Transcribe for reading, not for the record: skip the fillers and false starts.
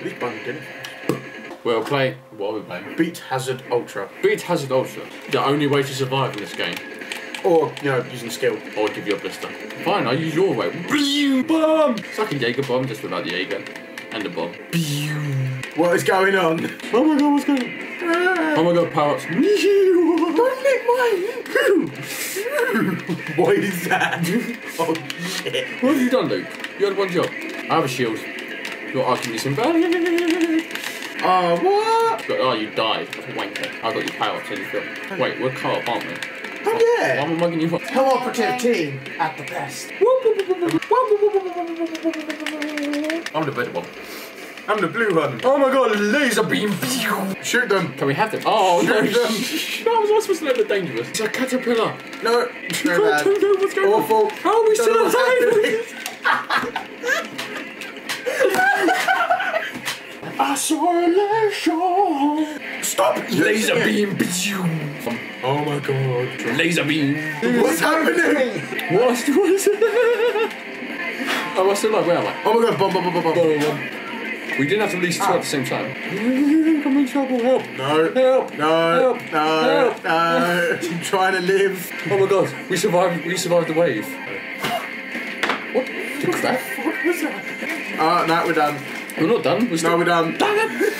He's buying dinner. We'll play. What are we playing? Beat Hazard Ultra. Beat Hazard Ultra. The only way to survive in this game. Or, you know, using skill. Or give you a blister. Fine, I'll use your way. Bomb! It's like a Jaeger bomb, just without the Jaeger. And the bomb. What is going on? Oh my god, what's going on? Oh my god, power ups. Don't lick mine! What is that? Oh shit. What have you done, Luke? You had one job. I have a shield. Your argument is invalid. Oh, what? Oh, you died. Wanker. I got your power ups in the film. Wait, we're co-op, aren't we? Oh Why yeah! am I mugging you up? Cooperative team at the best. I'm the better one. I'm the blue one. Oh my god, laser beam! Shoot them. Can we have them? Oh no! Shoot them. How was I supposed to know they're dangerous? It's a caterpillar. No, I don't know what's going awful. on. How are we still alive? Isolation. Stop! Laser beam. Oh my god. Laser beam. What's happening? What is it? Oh, I'm still alive. Where am I? Oh my god, bomb. We didn't have to release two at the same time. I'm in trouble. Help. No. Help. No. Help. No. Help. No. I'm trying to live. Oh my god, we survived the wave. What the crap? What was that? No, we're done. We're not done. No, we're done. Damn it!